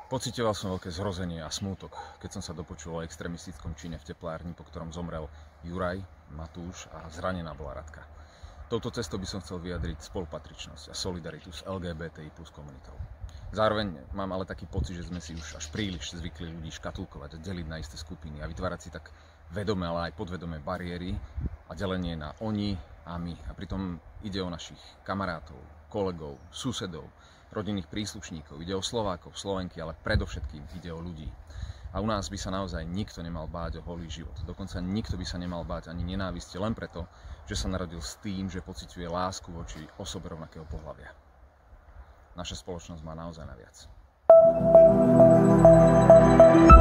Pociťoval som veľké zhrozenie a smútok, keď som sa dopočul o extrémistickom čine v teplárni, po ktorom zomrel Juraj, Matúš a zranená bola Radka. Touto cestou by som chcel vyjadriť spolupatričnosť a solidaritu s LGBTI plus komunitou. Zároveň mám ale taký pocit, že sme si už až príliš zvykli ľudí škatulkovať a deliť na isté skupiny a vytvárať si tak vedomé, ale aj podvedomé bariéry a delenie na oni a my. A pritom ide o našich kamarátov, kolegov, susedov, rodinných príslušníkov, ide o Slovákov, Slovenky, ale predovšetkým ide o ľudí. A u nás by sa naozaj nikto nemal báť o holý život. Dokonca nikto by sa nemal báť ani nenávisti len preto, že sa narodil s tým, že pociťuje lásku voči osobe rovnakého pohlavia. Naša spoločnosť má naozaj naviac.